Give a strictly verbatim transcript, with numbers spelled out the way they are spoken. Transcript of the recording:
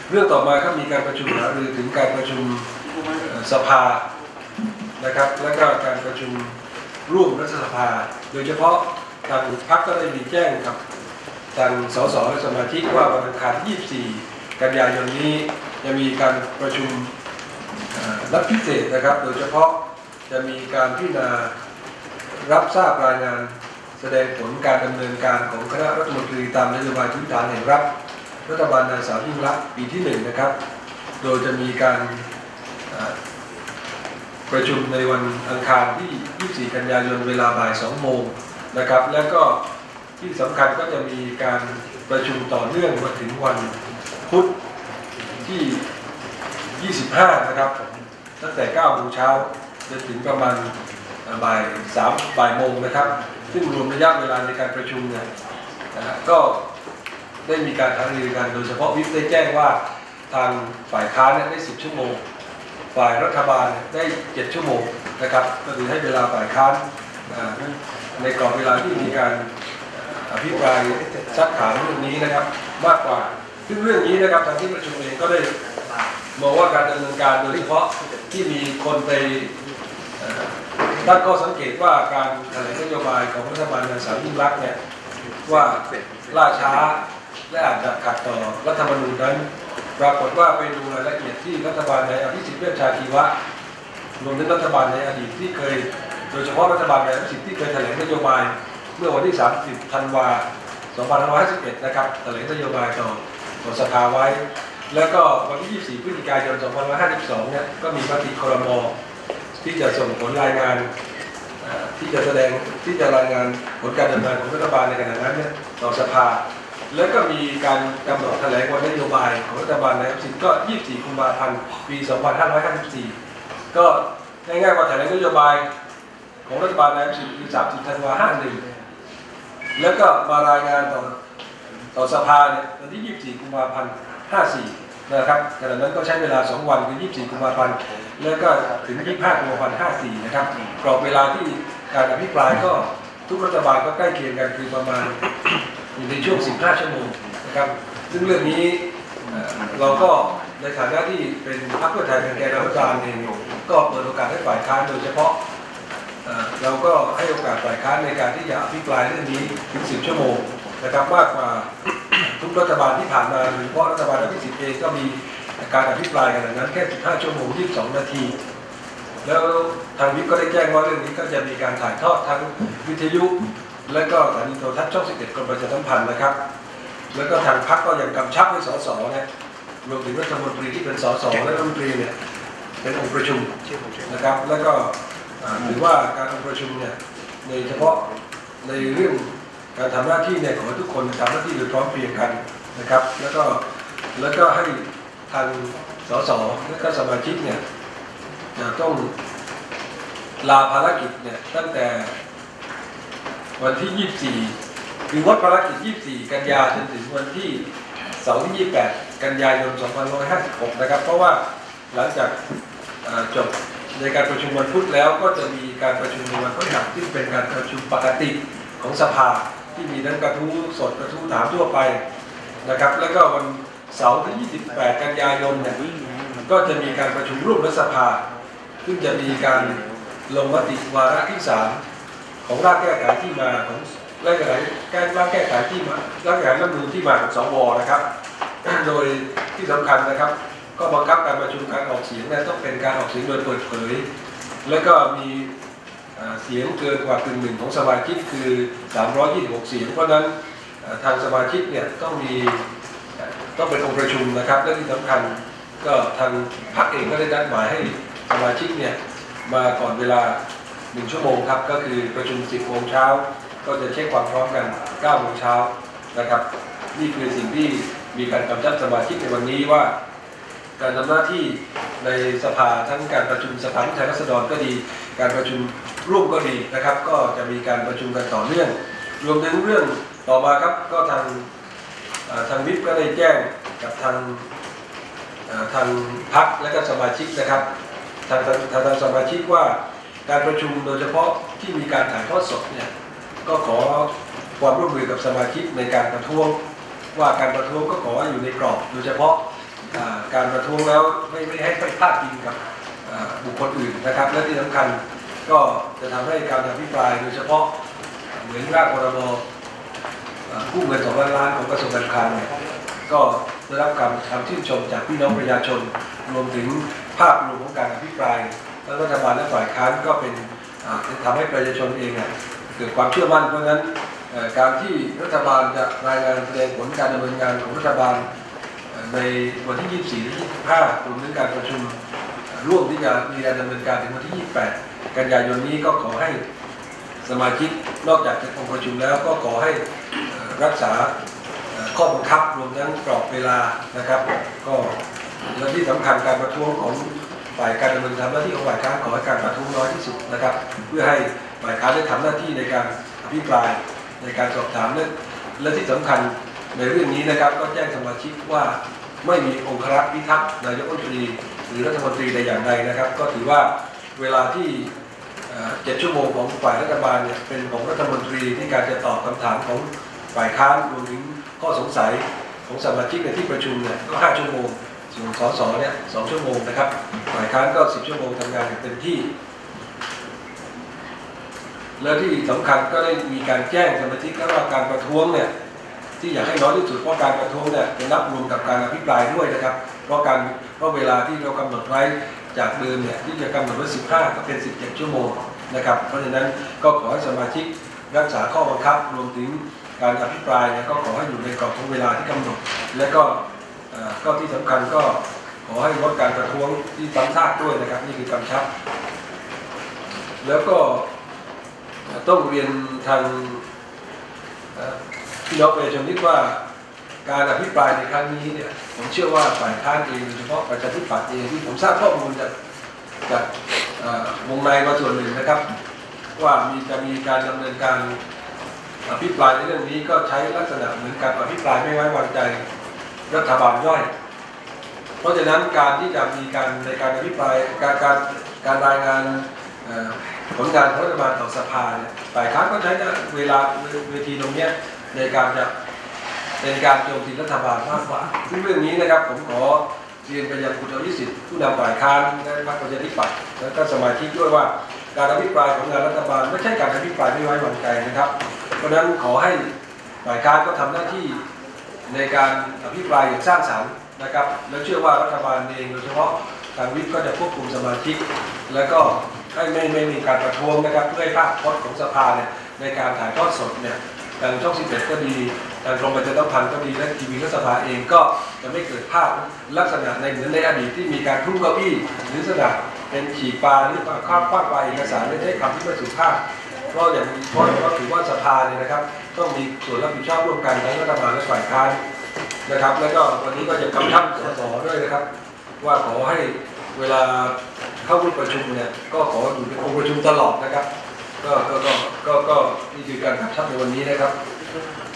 เรื่องต่อมาก็มีการประชุมหารือถึงการประชุมสภานะครับและก็การประชุมร่วมรัฐสภาโดยเฉพาะทางพรรคก็ได้มีแจ้งกับทางสสและสมาชิกว่าวันอังคารที่ยี่สิบสี่กันยายนนี้จะมีการประชุมนัดพิเศษนะครับโดยเฉพาะจะมีการพิจารณารับทราบรายงานแสดงผลการดำเนินการของคณะรัฐมนตรีตามนโยบายพื้นฐานแห่งรัฐรัฐบาลนางสาวยิ่งลักษณ์ปีที่หนึ่งนะครับโดยจะมีการประชุมในวันอังคารที่ยี่สิบสี่กันยายนเวลาบ่ายสองโมงนะครับแล้วก็ที่สำคัญก็จะมีการประชุมต่อเนื่องมาถึงวันพุธที่ยี่สิบห้านะครับตั้งแต่เก้าโมงเช้าจนถึงประมาณบ่ายสามบ่ายโมงนะครับซึ่งรวมระยะเวลาในการประชุมเนี่ยก็ได้มีการหารือกันโดยเฉพาะวิปได้แจ้งว่าทางฝ่ายค้านได้สิบชั่วโมงฝ่ายรัฐบาลได้เจ็ดชั่วโมงนะครับก็คือให้เวลาฝ่ายค้านในกรอบเวลาที่มีการอภิปรายซักถามเรื่องนี้นะครับมากกว่าซึ่งเรื่องนี้นะครับทางที่ประชุมเองก็ได้มองว่าการดำเนินการโดยเฉพาะที่มีคนไปตั้งข้อสังเกตว่าการแถลงนโยบายของรัฐบาลนางสาวยิ่งลักษณ์เนี่ยว่าล่าช้าและอาจจะขัดต่อรัฐธรรมนูญนั้นปรากฏว่าไปดูรายละเอียดที่รัฐบาลในอภิสิทธิ์เวชชาชีวะรวมถึงรัฐบาลในอดีตที่เคยโดยเฉพาะรัฐบาลในอภิสิทธิ์ที่เคยแถลงนโยบายเมื่อวันที่สามสิบธันวาคมสองพันห้าร้อยห้าสิบเอ็ดนะครับแถลงนโยบายต่อต่อสภาไว้แล้วก็วันที่ยี่สิบสี่พฤศจิกายนสองพันห้าร้อยห้าสิบสองเนี่ยก็มีมติครม.ที่จะส่งผลรายงานที่จะแสดงที่จะรายงานผลการดำเนินงานของรัฐบาลในขณะนั้นเนี่ยต่อสภาแล้วก็มีการกำหนดแถลงวันนโยบายของรัฐบาลในสิบก็ยี่สิบสี่กุมภาพันธ์ปีสองพันห้าร้อยห้าสิบสี่ก็ง่ายๆว่าแถลงนโยบายของรัฐบาลในสิบคือสามสิบธันวาคมห้าหนึ่งแล้วก็มารายงานต่อต่อสภาเนี่ยวันที่ยี่สิบสี่กุมภาพันธ์ห้าสี่นะครับขณะนั้นก็ใช้เวลาสองวันคือยี่สิบสี่กุมภาพันธ์แล้วก็ถึงยี่สิบห้ากุมภาพันธ์ห้าสี่นะครับกรอบเวลาที่การอภิปรายก็ทุกรัฐบาลก็ใกล้เคียงกันคือประมาณอยู่ในช่วงสิบห้าชั่วโมงนะครับซึ่งเรื่องนี้เราก็ในฐานะที่เป็นพรรคเพื่อไทยเป็นแกนนำรัฐบาลเองก็เปิดโอกาสให้ฝ่ายค้านโดยเฉพาะเราก็ให้โอกาสฝ่ายค้านในการที่จะอภิปรายเรื่องนี้ถึงสิบชั่วโมงนะครับมากกว่าทุกรัฐบาลที่ผ่านมาโดยเฉพาะรัฐบาลอภิสิทธิ์เองก็มีการอภิปรายกันนั้นแค่สิบห้าชั่วโมงยี่สิบสองนาทีแล้วทางวิทย์ก็ได้แจ้งว่าเรื่องนี้ก็จะมีการถ่ายทอดทั้งวิทยุและก็สถานีโทรทัศน์ช่องสิบเอ็ดกรมประชาสัมพันธ์นะครับแล้วก็ทางพรรคก็ยังกำชับให้สสเนี่ยรวมถึงรัฐมนตรีที่เป็นสสและรัฐมนตรีเนี่ยเป็นองค์ประชุมนะครับแล้วก็ถือว่าการองค์ประชุมเนี่ยในเฉพาะในเรื่องการทำหน้าที่เนี่ยขอให้ทุกคนทำหน้าที่โดยพร้อมเพรียงกันนะครับแล้วก็แล้วก็ให้ทางสสและก็สมาชิกเนี่ยจะต้องลาภารกิจเนี่ยตั้งแต่วันที่ยี่สิบสี่คือวัดภารกิจยี่สิบสี่กันยาจนถึงวันที่เสาร์ที่ยี่สิบแปดกันยายนสองพันห้าร้อยห้าสิบหกนะครับเพราะว่าหลังจากจบในการประชุมวันพุธแล้วก็จะมีการประชุมในวันพฤหัสที่เป็นการประชุมปกติของสภาที่มีทั้งกระทู้สดกระทู้ถามทั่วไปนะครับแล้วก็วันเสาร์ที่ยี่สิบแปดกันยายนเนี่ยก็จะมีการประชุมร่วมรัฐสภาซึ่งจะมีการลงมติวาระที่สามของร่างแก้ไขที่มาของร่างแก้ไขการร่างแก้ไขที่มาร่างแก้ไขรัฐธรรมนูญที่มาของสวนะครับโดยที่สำคัญนะครับก็บังคับการประชุมการออกเสียงนั้นต้องเป็นการออกเสียงโดยเปิดเผยและก็มีเสียงเกินกว่ากึ่งหนึ่งของสมาชิกคือสามร้อยยี่สิบหกเสียงเพราะนั้นทางสมาชิกเนี่ยต้องมีต้องเป็นองค์ประชุมนะครับและที่สำคัญก็ทางพรรคเองก็ได้นัดหมายให้สมาชิกเนี่ยมาก่อนเวลาหนึ่งชั่วโมงครับก็คือประชุมสิบโมงเช้าก็จะเช็คความพร้อมกันเก้าโมงเช้านะครับนี่คือสิ่งที่มีการกำชับสมาชิกในวันนี้ว่าการทำหน้าที่ในสภาทั้งการประชุมสภาผู้แทนราษฎรก็ดีการประชุมร่วมก็ดีนะครับก็จะมีการประชุมกันต่อเนื่องรวมถึงเรื่องต่อมาครับก็ทางทางวิปก็ได้แจ้งกับทางทางพรรคและก็สมาชิกนะครับทางทางสมาชิกว่าการประชุมโดยเฉพาะที่มีการถ่ายทอดสดเนี่ยก็ขอความร่วมมือกับสมาชิกในการประท้วงว่าการประท้วงก็ขออยู่ในกรอบโดยเฉพาะการประท้วงแล้วไม่ไม่ให้ไปพาดพิงกับบุคคลอื่นนะครับและที่สำคัญก็จะทำให้การอภิปรายโดยเฉพาะเหมือนร่างพรบกู้เงินสองล้านล้านของกระทรวงการคลังเนี่ยก็ได้รับการคำชื่นชมจากพี่น้องประชาชนรวมถึงภาพรวมของการอภิปรายทั้งรัฐบาลและฝ่ายค้านก็เป็นทำให้ประชาชนเองเกิดความเชื่อมั่นเพราะฉะนั้นการที่รัฐบาลจะรายงานแสดงผลการดำเนินงานของรัฐบาลในวันที่ยี่สิบสี่ถึงยี่สิบห้ารวมถึงการประชุมร่วมที่จะมีการดำเนินการถึงวันที่ยี่สิบแปดกันยายนนี้ก็ขอให้สมาชิกนอกจากจะองค์ประชุมแล้วก็ขอให้รักษาข้อบังคับรวมทั้งกรอบเวลานะครับก็และที่สำคัญการประท้วงของฝ่ายการดำเนินทำหน้าที่ของฝ่ายค้านขอให้การประท้วงน้อยที่สุดนะครับเพื่อให้ฝ่ายค้านได้ทำหน้าที่ในการอภิปรายในการสอบถามและที่สำคัญในเรื่องนี้นะครับก็แจ้งสมาชิกว่าไม่มีองครักษ์พิทักษ์นายกรัฐมนตรีหรือรัฐมนตรีใดอย่างใดนะครับก็ถือว่าเวลาที่เจ็ดชั่วโมงของฝ่ายรัฐบาลเนี่ยเป็นของรัฐมนตรีที่การจะตอบคำถามของฝ่ายค้านรวมถึงข้อสงสัยของสมาชิกในที่ประชุมเนี่ยก็ห้าชั่วโมงส่วนสสเนี่ยสองชั่วโมงนะครับฝ่ายค้านก็สิบชั่วโมงทำงานอย่างเต็มที่และที่สำคัญก็ได้มีการแจ้งสมาชิกว่าการประท้วงเนี่ยที่อยากให้น้อยที่สุดเพราะการประท้วงเนี่ยจะนับรวมกับการอภิปรายด้วยนะครับเพราะการเพราะเวลาที่เรากำหนดไว้จากเดิมเนี่ยที่จะกำหนดไว้สิบห้าก็เป็นสิบเจ็ดชั่วโมงนะครับเพราะฉะนั้นก็ขอให้สมาชิกรักษาข้อบังคับรวมถึงการอภิปรายเนี่ยก็ขอให้อยู่ในกรอบของเวลาที่กำหนดและก็ก็ที่สำคัญก็ขอให้ลดการประท้วงที่ซ้ำซากด้วยนะครับนี่คือกำชับแล้วก็ต้องเรียนทางพี่น้องประชาชนนิดว่าการอภิปรายในครั้งนี้เนี่ยผมเชื่อว่าฝ่ายค้านเองโดยเฉพาะประชาธิปัตย์เองที่ผมทราบข้อมูลจากจากวงในมาส่วนหนึ่งนะครับว่ามีจะมีการดำเนินการอภิปรายในเรื่องนี้ก็ใช้ลักษณะเหมือนการอภิปรายไม่ไว้วางใจรัฐบาลย่อยเพราะฉะนั้นการที่จะมีการในการอภิปรายการการการรายงานผลงานของรัฐบาลต่อสภาเนี่ยฝ่ายค้านก็ใช้เวลาเวทีตรงนี้ในการจะเป็นการโจมตีรัฐบาลมากกว่าซึ่งเรื่องนี้นะครับผมขอเรียนไปยังคุณอภิสิทธิ์ผู้นำฝ่ายค้านและพรรคประชาธิปัตย์และก็สมาชิกด้วยว่าการอภิปรายของงานรัฐบาลไม่ใช่การอภิปรายไม่ไว้วางใจนะครับเพราะฉะนั้นขอให้ฝ่ายค้านก็ทำหน้าที่ในการอภิปรายอย่างสร้างสรรค์นะครับและเชื่อว่ารัฐบาลเองโดยเฉพาะทางวิปก็จะควบคุมสมาชิกและก็ให้ไม่ไม่มีการประท้วงนะครับเพื่อให้ภาพพจน์ของสภาเนี่ยในการถ่ายทอดสดเนี่ยทางช่องสิบเอ็ดก็ดีทางกรมประชาสัมพันธ์ก็ดีและทีวีรัฐสภาเองก็จะไม่เกิดภาพลักษณะในเหมือนในอดีตที่มีการทุ่มเก้าอี้หรือลักษณะเป็นฉีกปลาหรือปลาคว้าคว้าปลาเอกสารไม่ใช่คำที่ไม่สุภาพเพราะอย่างเพราะเราถือว่าสภาเนี่ยนะครับต้องมีส่วนรับผิดชอบร่วมกันทั้งรัฐบาลและฝ่ายค้านนะครับแล้วก็วันนี้ก็จะกำชับสสด้วยนะครับว่าขอให้เวลาเข้าร่วมประชุมเนี่ยก็ขออยู่ในองค์ประชุมตลอดนะครับก็ก็ก็ก็นี่คือการกำชับในวันนี้นะครับ